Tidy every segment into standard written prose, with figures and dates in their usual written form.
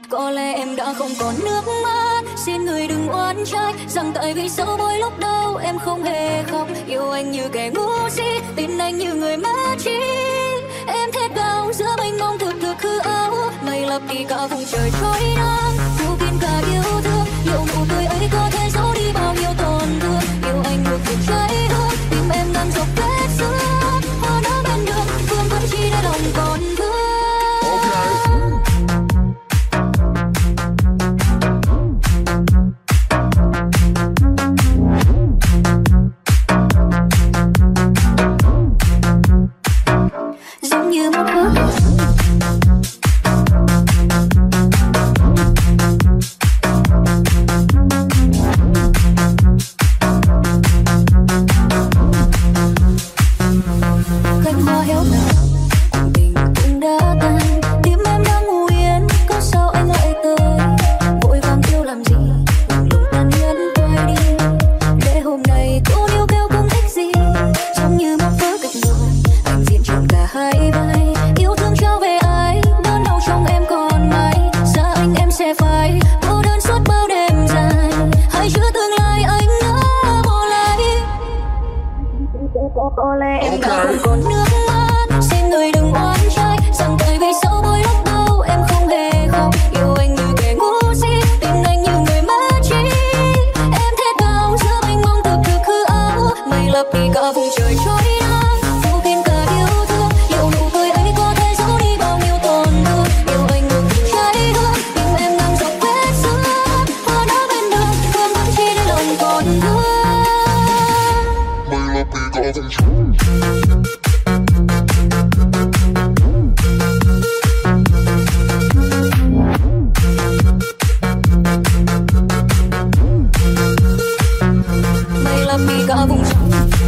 Có lẽ em đã không còn nước mắt, xin người đừng oán trách rằng tại vì sau mỗi lúc đau em không hề khóc. Yêu anh như kẻ ngu si, tin anh như người mất trí. Em thét gào giữa mênh mông thực hư ảo, mây lấp đi cả vùng trời trôi nắng, phủ kín cả yêu thương. Liệu nụ cười ấy có thể giấu đi bao nhiêu tổn thương? Yêu anh ngược cuộc cháy hương, tim em đang dọc vết xước. Hoa nở bên đường, phương vẫn chỉ để lòng còn thương. Giống như một bước cánh hoa héo tàn, cuộc tình cũng đã tan. Tim em đang ngủ yên, có sao anh lại tới? Vội vàng yêu làm gì, lạnh lùng tàn nhẫn quay đi. Để hôm nay cô níu kéo cũng thích gì, giống như một vở kịch buồn, anh diễn trọn cả hai vai. Yêu thương trao về ai, đớn đau trong em còn mãi. Xa anh em sẽ phải cô đơn suốt bao đêm dài. Hãy chứa tương lai anh đã bỏ lại. Có lẽ em đã không còn nước mắt, xin người đừng oán trách rằng tại vì sau mỗi lúc đau em không hề khóc. Yêu anh như kẻ ngu si, tin anh như người mất trí. Em thét gào giữa mênh mông thực hư ảo, mây lấp đi cả vùng trời trôi nắng, phủ kín cả yêu thương. Liệu nụ cười ấy có thể giấu đi bao nhiêu tổn thương? Yêu anh ngược cuộc cháy hương, tim em đang dọc vết xước. Hoa nở bên đường, phương vẫn chỉ để lòng còn thương. Mây lấp đi cả vùng trời. Mây lấp đi cả vùng trời.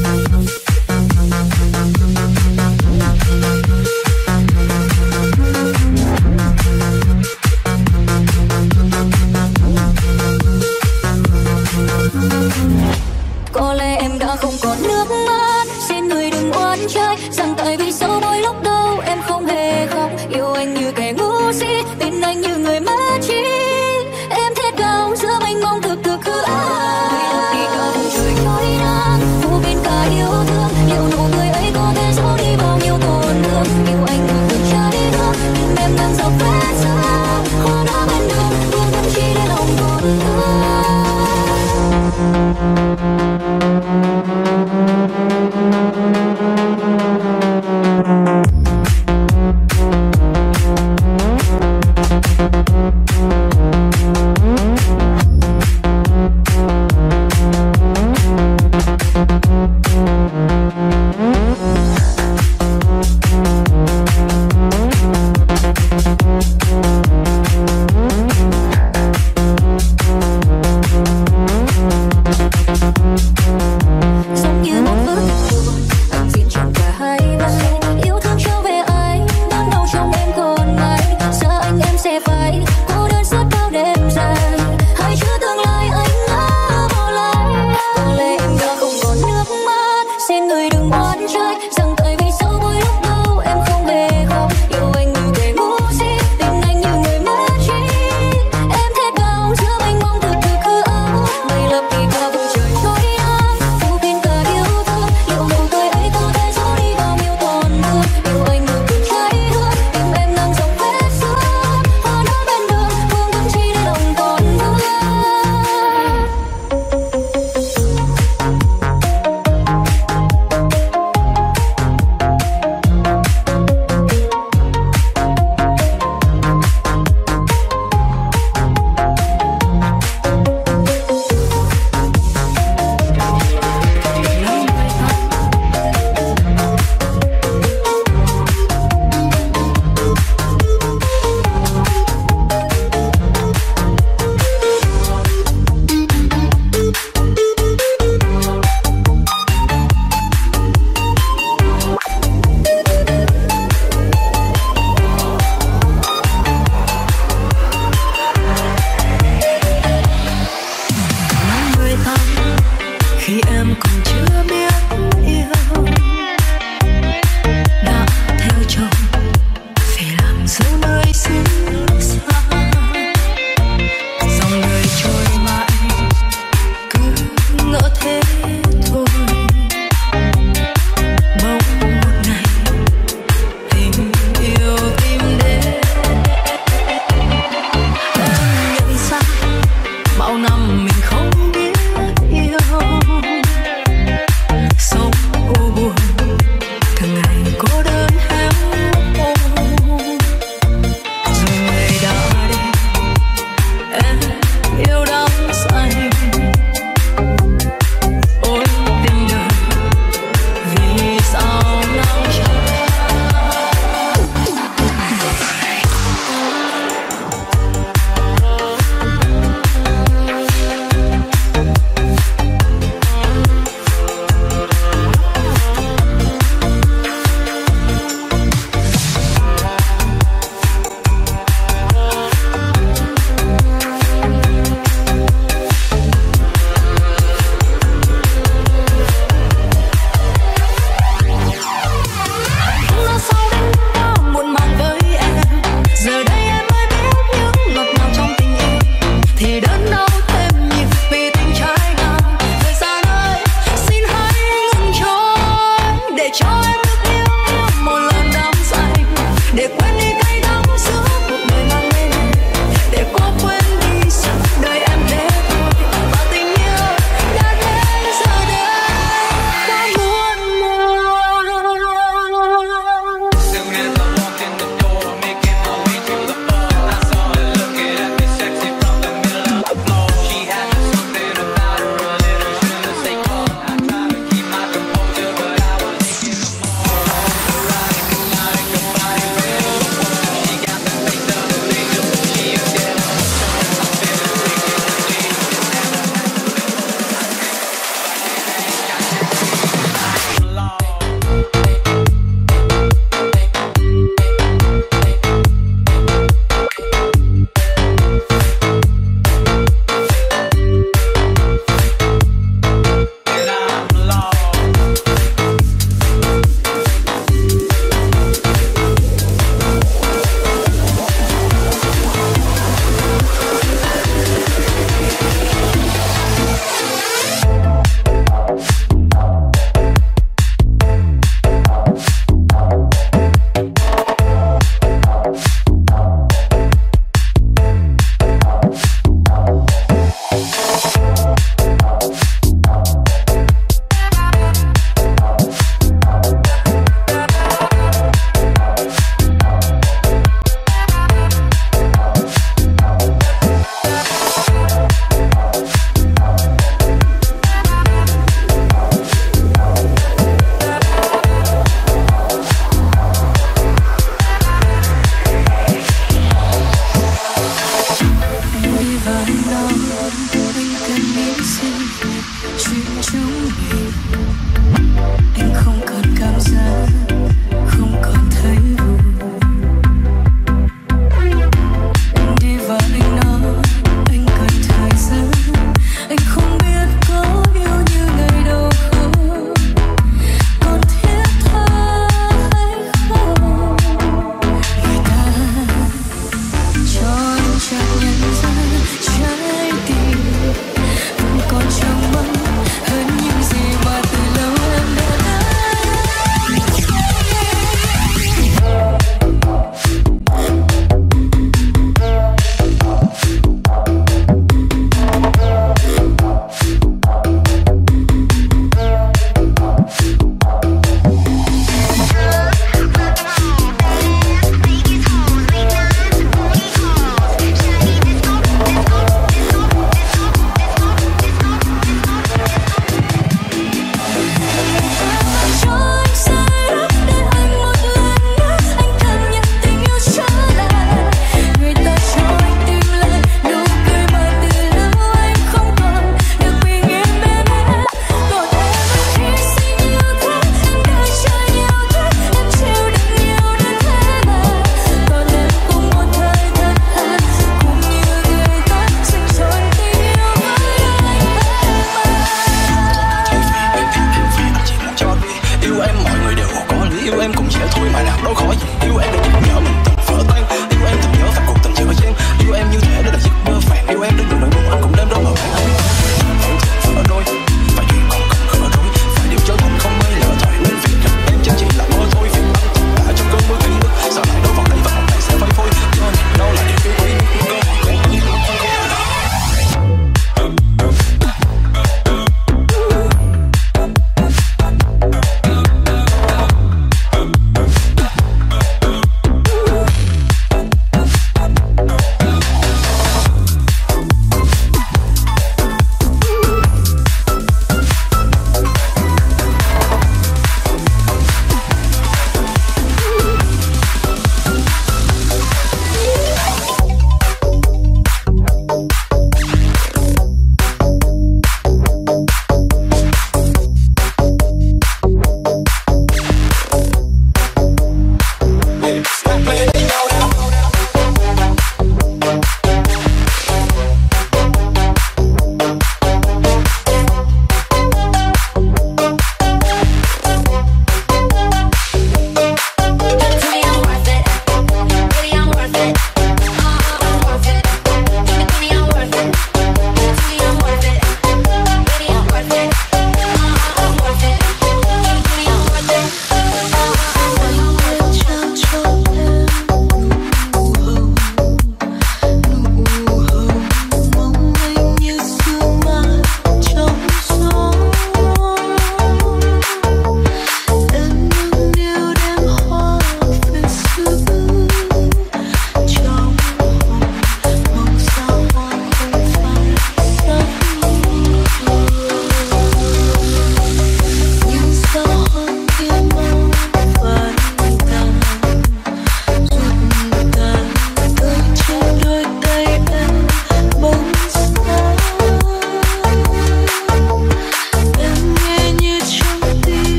Có lẽ em đã không còn nước mắt, xin người đừng oán trách rằng tại vì sau mỗi lúc đau em không hề khóc. Yêu anh như kẻ ngu si, tin anh như người mất trí. Em thét gào giữa mênh mông thực hư ảo, mây lấp đi cả vùng trời trôi nắng, phủ kín cả yêu thương. Liệu nụ cười ấy có thể giấu đi bao nhiêu tổn thương? Yêu anh ngược cuộc cháy hương, tim em đang dọc vết xước. Hoa nở bên đường, phương vẫn chỉ để lòng còn thương.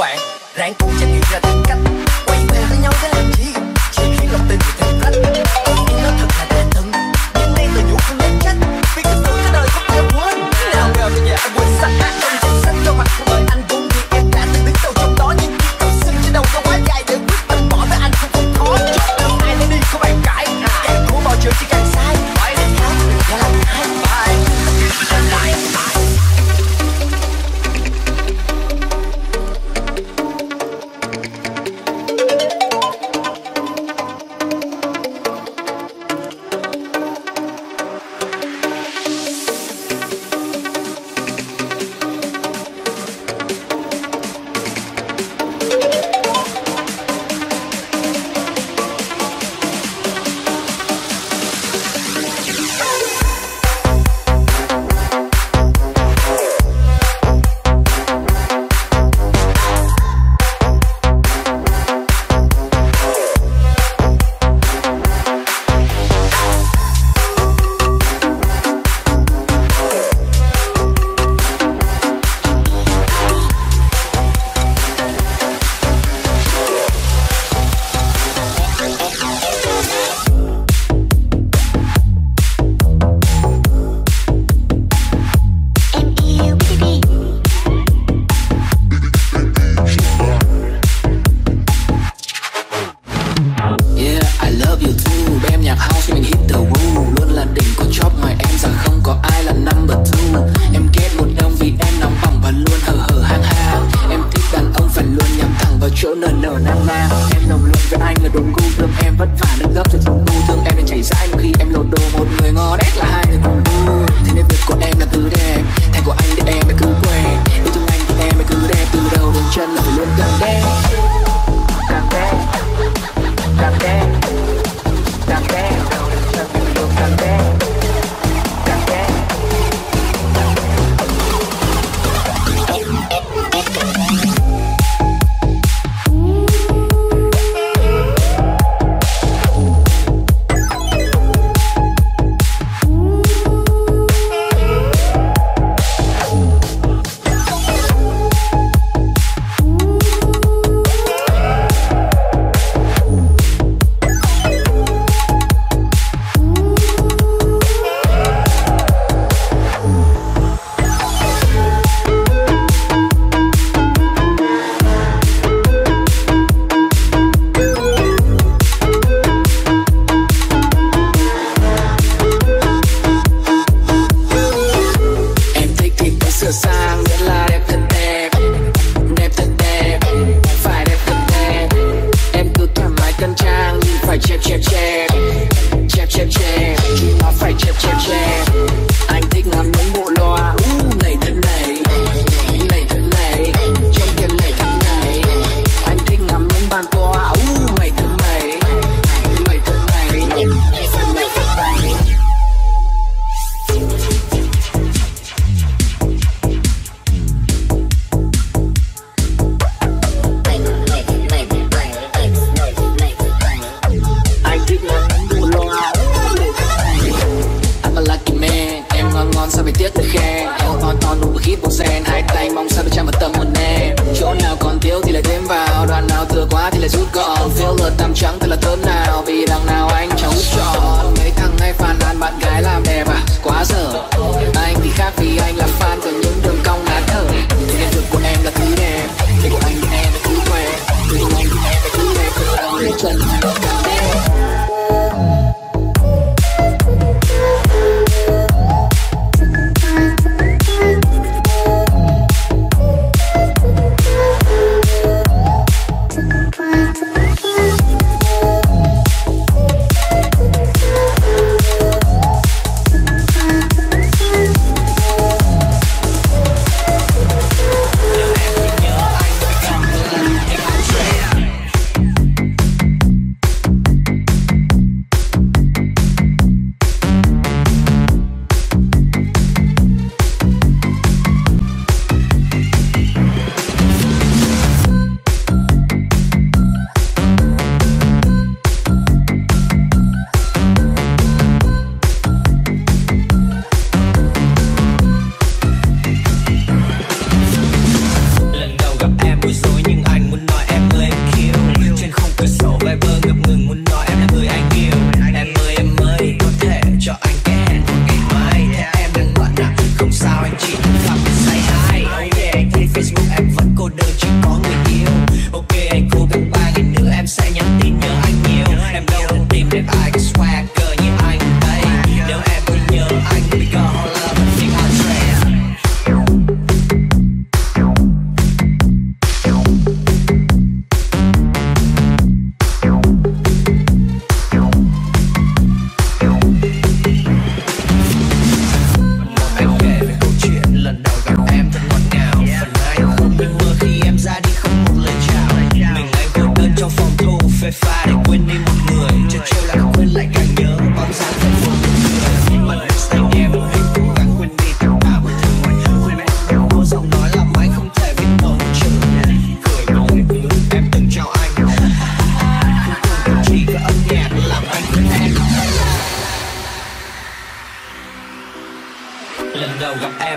bạn. Ráng cố gắng nghĩ ra tìm cách quay về với nhau để làm gì, chỉ khiến lòng tin bị thêm rách. Em nói thật là đã từng, nhưng nay tự nhủ không nên trách, vì cái sự cái đời không thể quên. Nào ngờ bây giờ anh quên sạch trong danh sách cho mặt của đời anh vốn vì em đã từng đứng đầu trong đó, nhưng khi cầu xin trên đầu có quá dài để quyết tâm bỏ với anh không khó. Chốt đâu ai để đi không bàn cãi, càng cố vào chuyện chỉ càng sai. Phải để khác đừng có làm ai phải lại.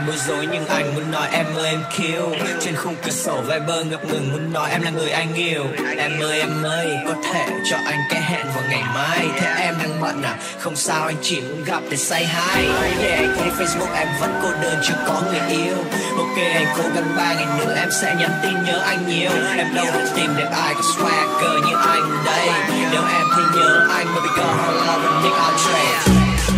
bối rối nhưng anh muốn nói em ơi em kill. Trên khung cửa sổ Viber ngập ngừng muốn nói em là người anh yêu. Em ơi có thể cho anh cái hẹn vào ngày mai. Thế em đang bận à? Không sao anh chỉ muốn gặp để say hi. Yeah, anh thấy Facebook em vẫn cô đơn chưa có người yêu. Ok anh cố gắng 3 ngày nữa em sẽ nhắn tin nhớ anh nhiều. Em đâu thể tìm được ai có swagger như anh đây. Nếu em thì nhớ anh mà bây giờ họ là một Nick Andre.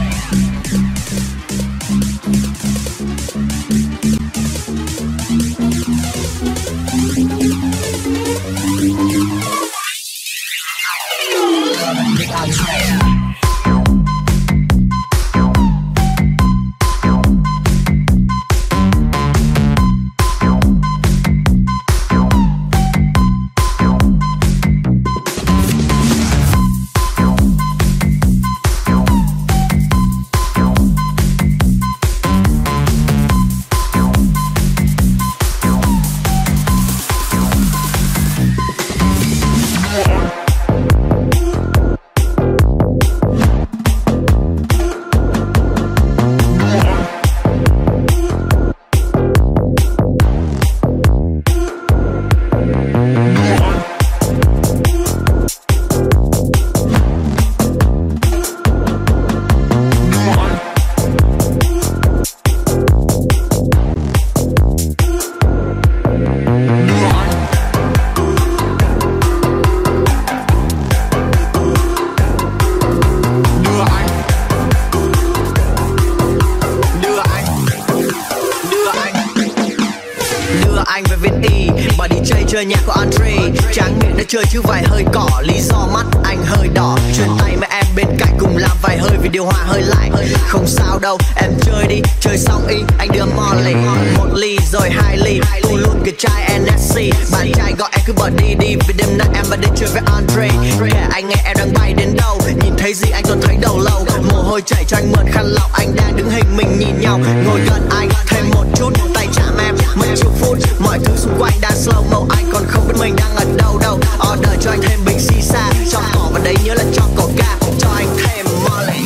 Chơi nhạc của Andre, tráng miệng đã chơi chứ vài hơi cỏ. Lý do mắt anh hơi đỏ, chuyển tay mấy em bên cạnh cùng làm vài hơi vì điều hòa hơi lạnh. Không sao đâu, em chơi đi, chơi xong y anh đưa Molly. 1 ly rồi 2 ly, tu luôn cái chai NSC. Bạn trai gọi em cứ bỏ đi đi, vì đêm nay em vẫn đến chơi với Andre. Kể anh nghe em đang bay đến đâu, nhìn thấy gì anh toàn thấy đầu lâu. Mồ hôi chảy cho anh mượn khăn lọc, anh đang đứng hình mình nhìn nhau. Ngồi gần anh thêm một chút, tay chạm em mấy chục phút. Mọi thứ xung quanh đang slow mo, anh còn không biết mình đang ở đâu đâu. Order cho anh thêm bình xì xa, cho cỏ vào đấy nhớ là cho coca, cho anh thêm Molly.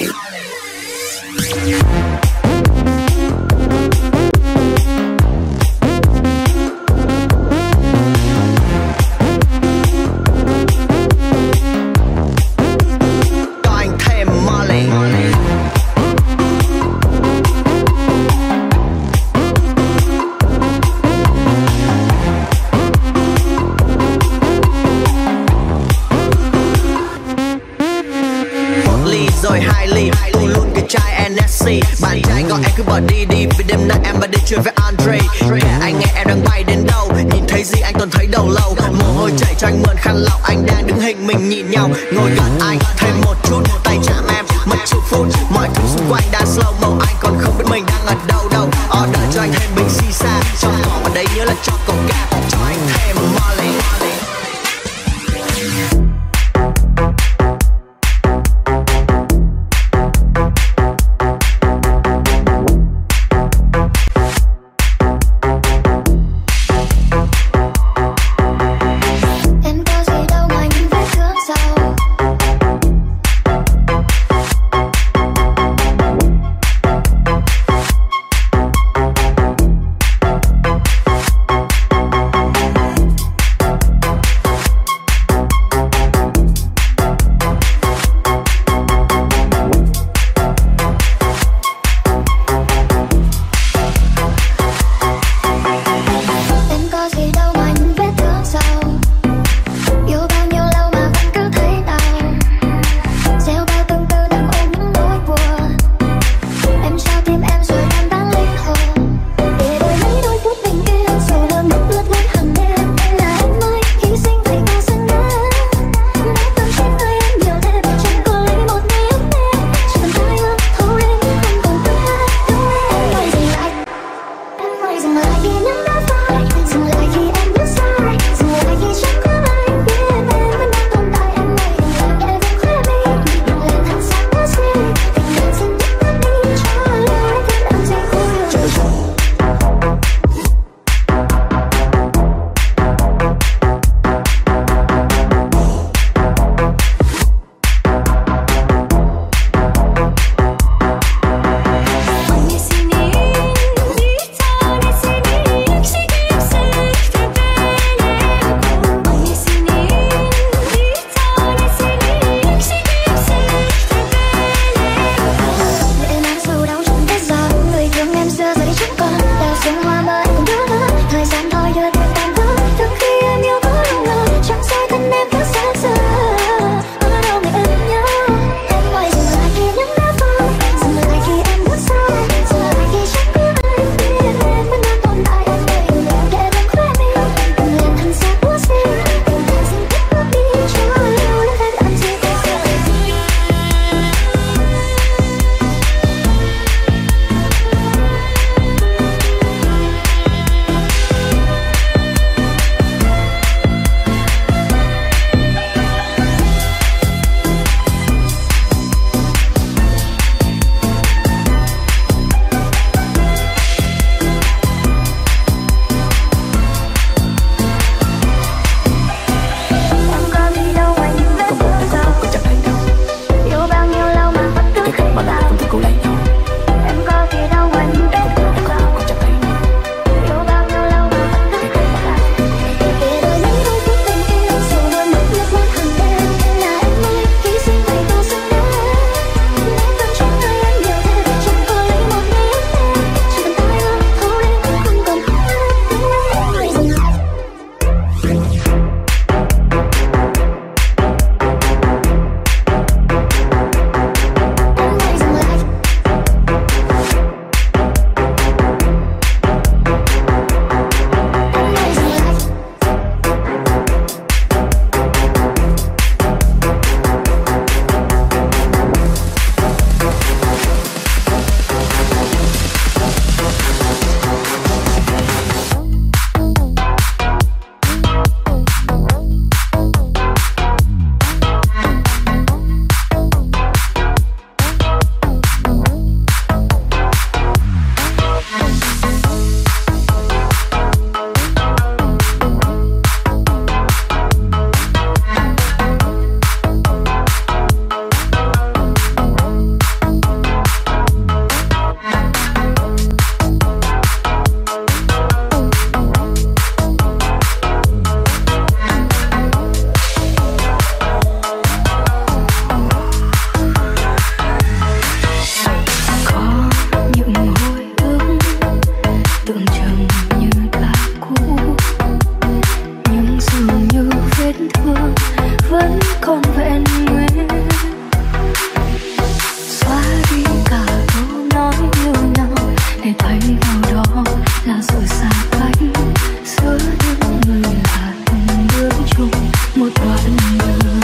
Cho anh thêm Molly. Rồi 2 ly, tu luôn cái chai NSC. Bạn trai gọi em cứ bỏ đi đi, vì đêm nay em vẫn đến chơi với Andre. Kể anh nghe em đang bay đến đâu, nhìn thấy gì anh toàn thấy đầu lâu. Mồ hôi chảy cho anh mượn khăn lọc, anh đang đứng hình mình nhìn nhau. Ngồi gần anh thêm một chút, tay chạm em mấy chục phút. Mọi thứ xung quanh đang slow mo, anh còn không biết mình đang ở đâu đâu. Order cho anh thêm bình xì xa, cho cỏ vào đấy nhớ là cho coca, cho anh thêm Molly. thân thương vẫn còn vẹn nguyên, xóa đi cả câu nói yêu nhau để thay vào đó là sự xa cách giữa những người lạ cùng bước chung một đoạn đường.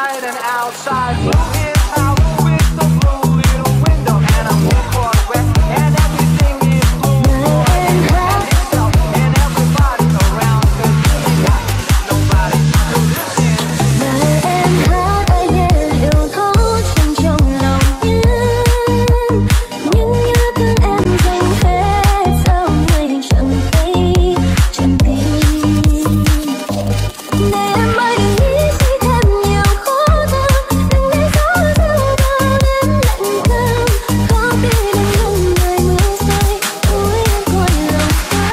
inside and outside. Blue is how with the blue little window, and I'm here for the rest, and everything is blue. And everybody around, 'cause you ain't got nobody to listen. Lời em hát ai nghe hiểu thấu trong lòng nhân, nhưng như thương em dành hết sao người chẳng thấy chẳng tin. Để em mới đừng nghĩ suy thêm nhiều khó thở, đừng để gió dư vào đến lạnh cơm. Có biết đừng lần người mưa rơi, ôi em cõi lòng xa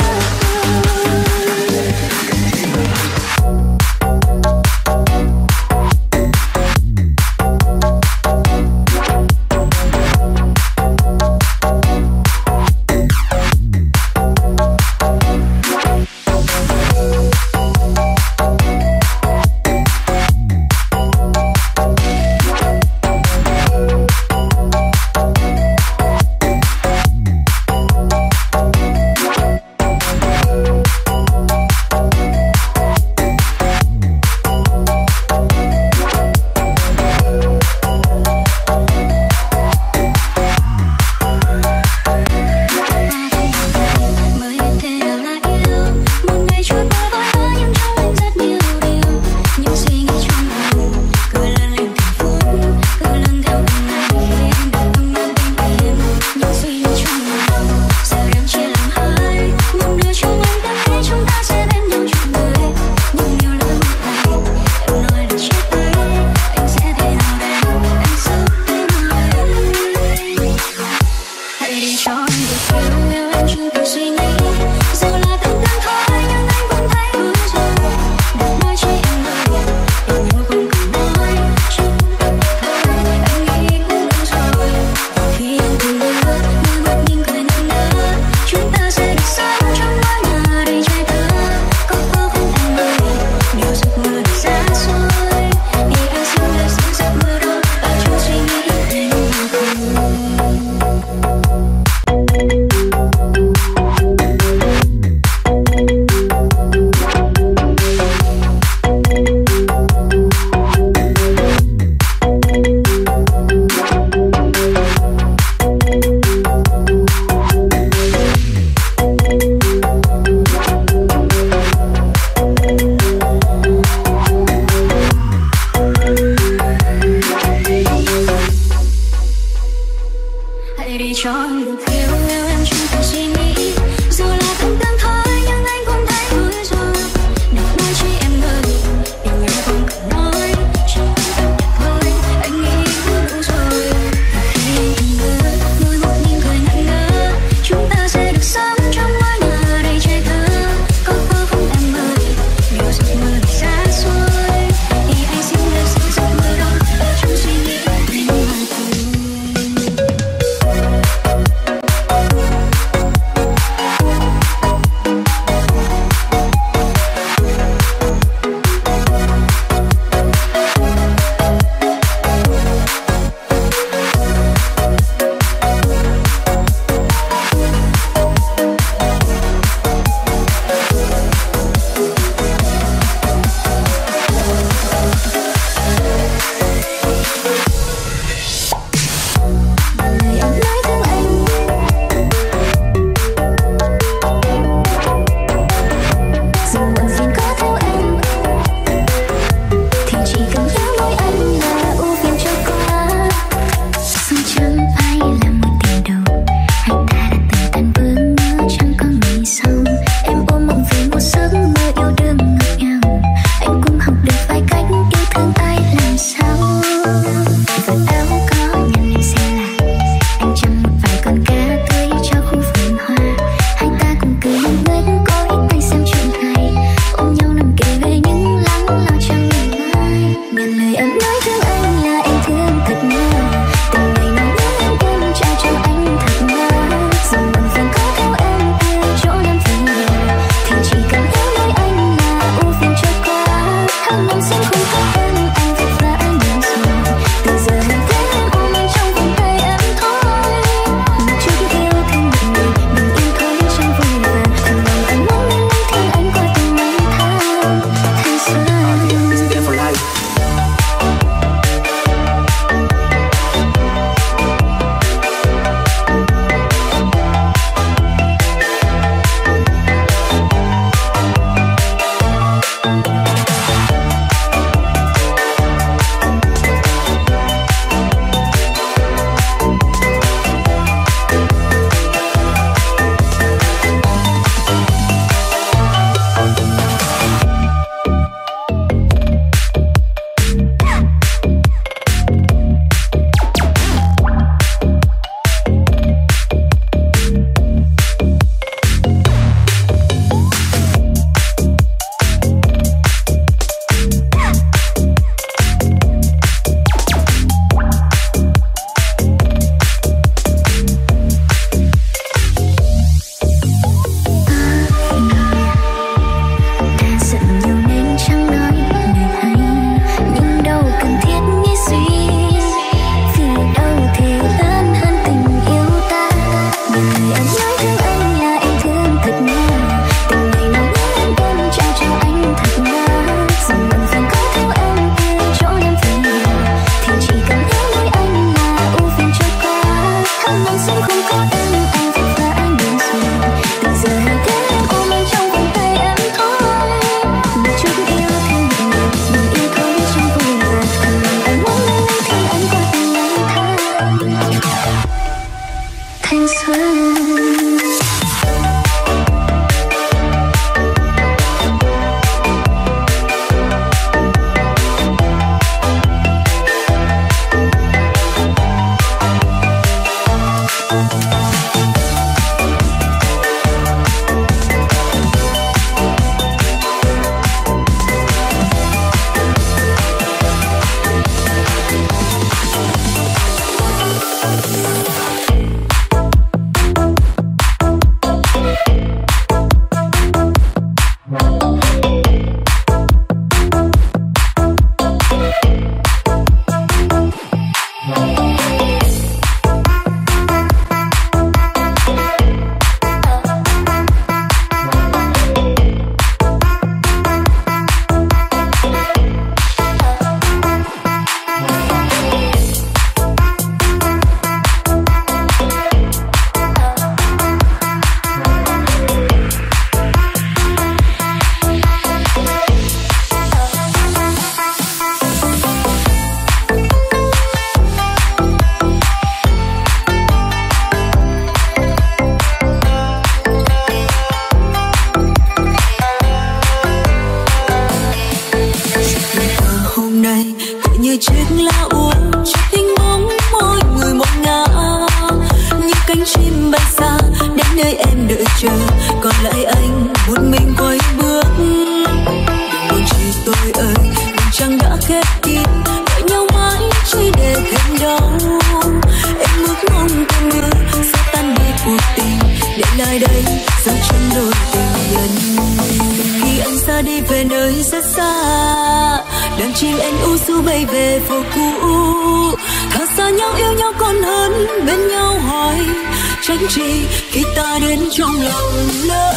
này tựa như chiếc lá úa cho thinh bóng mỗi người một ngả, như cánh chim bay xa đến nơi em đợi chờ, còn lại anh một mình quay bước. Đừng buồn chi tôi ơi, đừng chẳng đã khép kín đợi nhau mãi chỉ để thêm đau. Em ước mong cơn mưa sẽ tan đi cuộc tình, để lại đây dấu chân đôi tình nhân. Khi anh xa đi về nơi rất xa, đàn chim én u du bay về phố cũ. Thở xa nhau yêu nhau còn hơn bên nhau hỏi tránh chi khi ta đến trong lòng lỡ.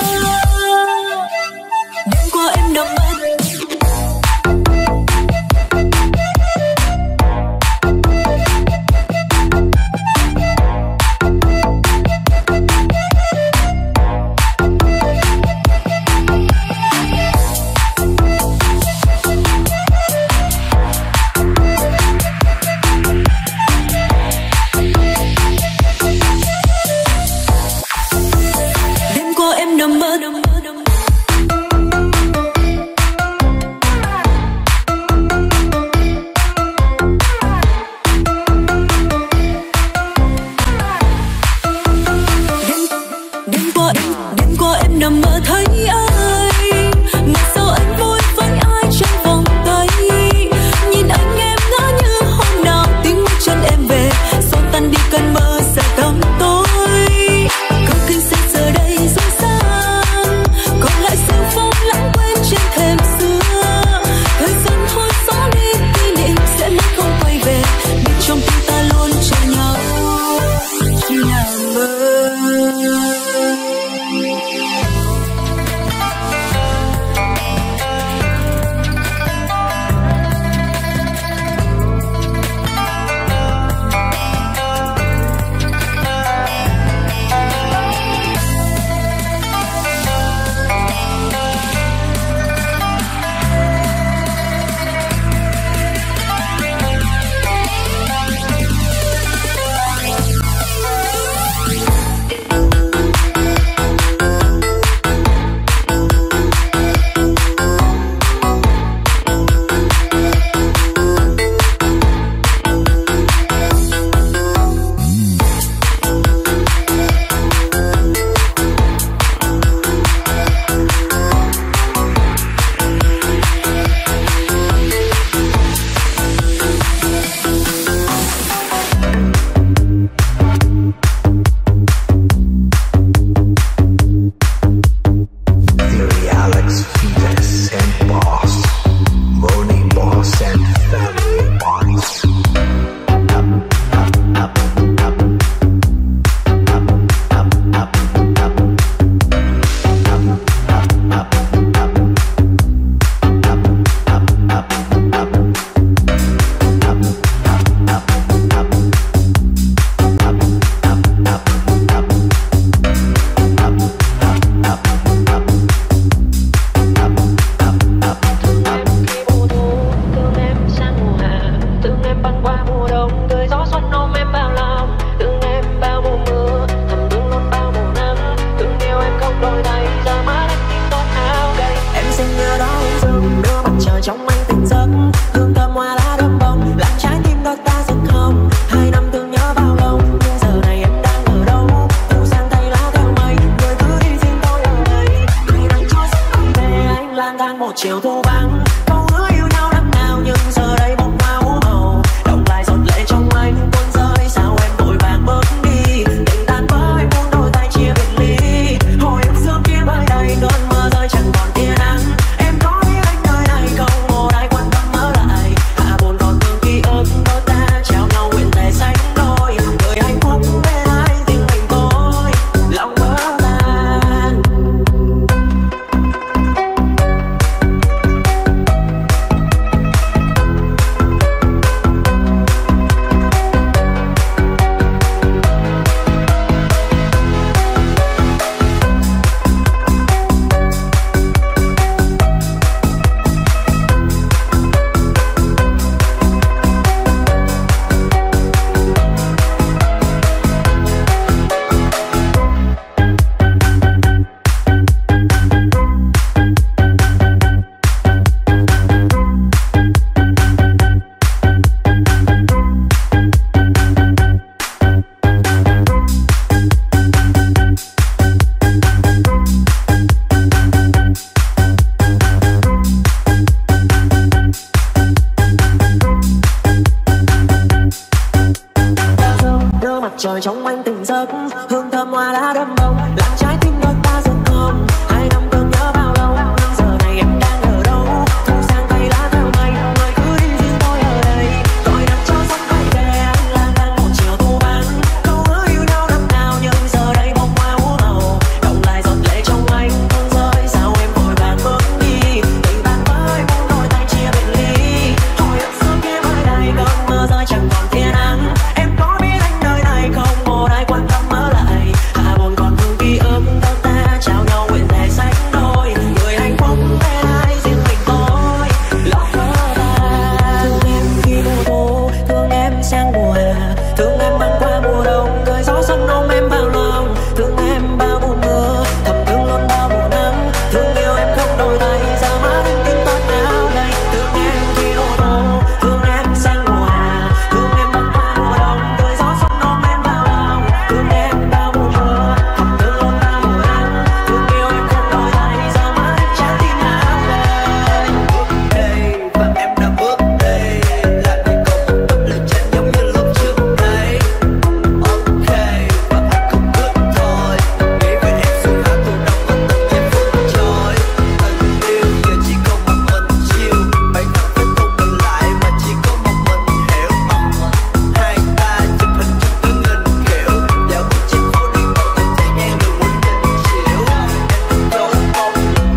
Đêm qua em nằm mơ trời trong anh tỉnh giấc, hương thơm hoa lá đơm bông làm trái tim đôi ta giận không. 2 năm cơn nhớ bao lâu, giờ này em đang ở đâu? Thu sang tay lá theo mây, người cứ đi riêng tôi ở đây. Tôi đặt cho sóng bay về anh lang thang một chiều thu vắng. Câu hứa yêu nhau năm nào nhưng giờ đây bông hoa úa màu. Động lại giọt lệ trong anh tuôn rơi, sao em vội vàng bước đi? Tình bạn mới muốn đôi tay chia biệt ly. Hồi ức xưa kia mới đây cơn mưa rơi chẳng còn tia nắng. Em có biết anh nơi này không, một ai quan tâm ở lại. Hà buồn còn thương ký ức ta trao nhau nguyện thề sánh đôi. Người hạnh phúc bên ai riêng mình tôi. Love ta thương em khi mùa thu, thương em sang mùa hè, thương em băng qua mùa đông. Cơn gió xuân ôm em vào lòng, thương em bao mùa mưa, thầm thương luôn bao mùa nắng. Thương yêu em không đổi thay, giờ má anh tin tốt nào đây. Thương em khi mùa thu, thương em sang mùa hè, thương em băng qua mùa đông. Cơn gió xuân ôm em vào lòng, thương em bao mùa mưa, thầm thương luôn bao mùa nắng. Thương yêu em không đổi thay, giờ má anh trái tim nào đây. Đây và em đã bước đây, lại đi cùng một tấm lời chắn giống như lúc trước đây. Ok và anh không bước thôi, nghĩ về em xuyên hạ thu đông và từng giây phút trôi. Tình yêu giờ chỉ có một mình chiều, 7 năm phải thu mình lại mà chỉ có một mình hiểu. Hai ta chụp hình chung tương hình kiểu, dạo bước trên phố đi bộ từng thời gian đường quân trình chiều. Em dấu mong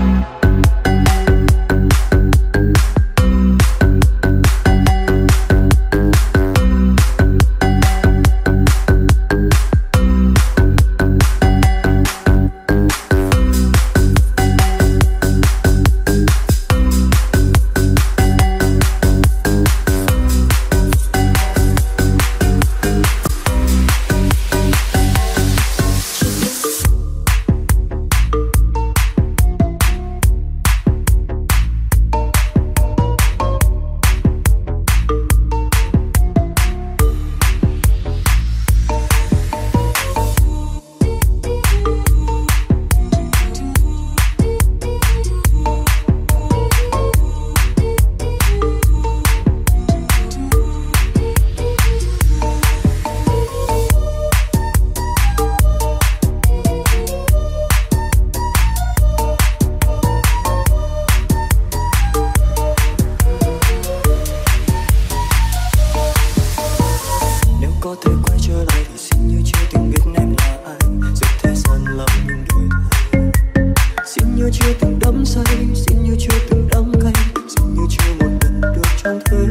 Nếu có thể quay trở lại thì xin như chưa từng biết em là ai, dù thế gian lắm nhưng đổi thay. Xin như chưa từng đắm say, xin như chưa từng đắm cay, xin như chưa một lần được trông thấy.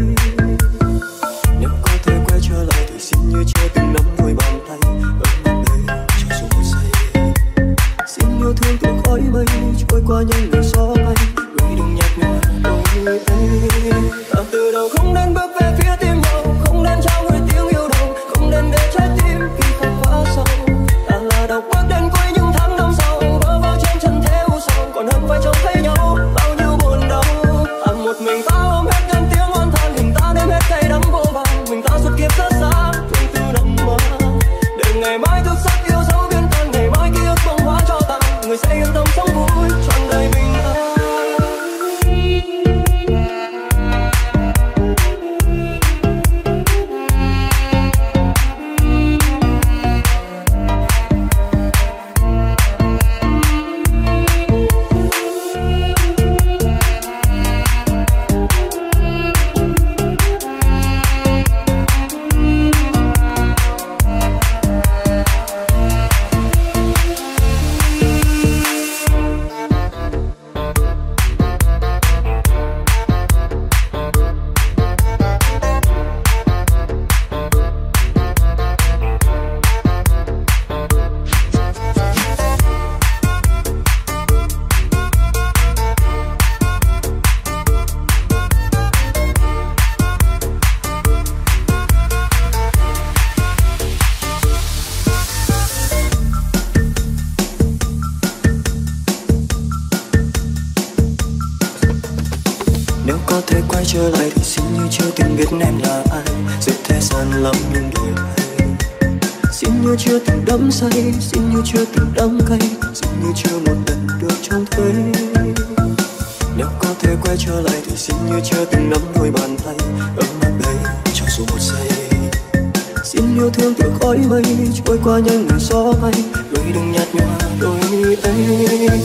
Nếu có thể quay trở lại thì xin như chưa từng nắm đôi bàn tay, ấm áp đây cho dù một giây. Xin yêu thương từ khói mây trôi qua những ngày gió bay, gửi đừng nhạt nhòa tôi ấy. Ta từ đầu không nên bước về phía tim nhau, không nên trao người tiếng yêu đầu, không nên để trái tim khi khóc quá sâu. Ta là độc bước đến cuối những tháng năm sau, bơ vơ trên chân thế u sầu, còn hơn phải trông thấy nhau bao nhiêu buồn đau. À một mình ta ôm hết những tiếng oán than, mình ta đem hết cay đắng vô vàn, mình ta suốt kiếp rất xa thương từ đầm mơ. Để ngày mai thức giấc yêu dấu biến tan, ngày mai ký ức bông hóa cho ta, người sẽ yên tâm sống vui trọn đời bình an. Nếu có thể quay trở lại thì xin như chưa từng biết em là ai, dù thế gian lắm nhưng đổi thay. Xin như chưa từng đắm say, xin như chưa từng đắm cay, xin như chưa một lần được trông thấy. Nếu có thể quay trở lại thì xin như chưa từng nắm đôi bàn tay, ấm áp đây cho dù một giây. Xin yêu thương từ khói mây qua những ngày gió bay, rồi đừng nhạt nhòa đôi mi ấy.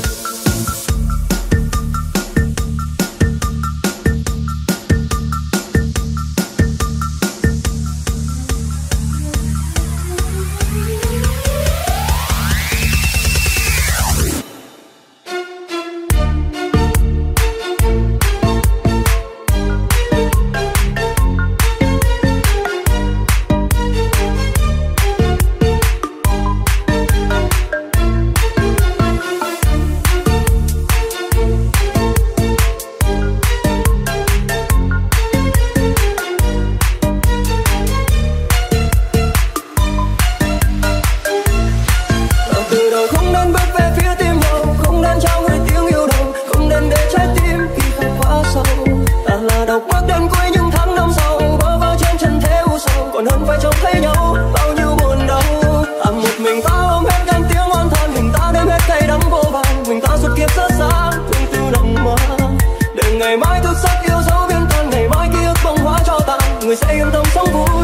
Người sẽ yên tâm sống vui.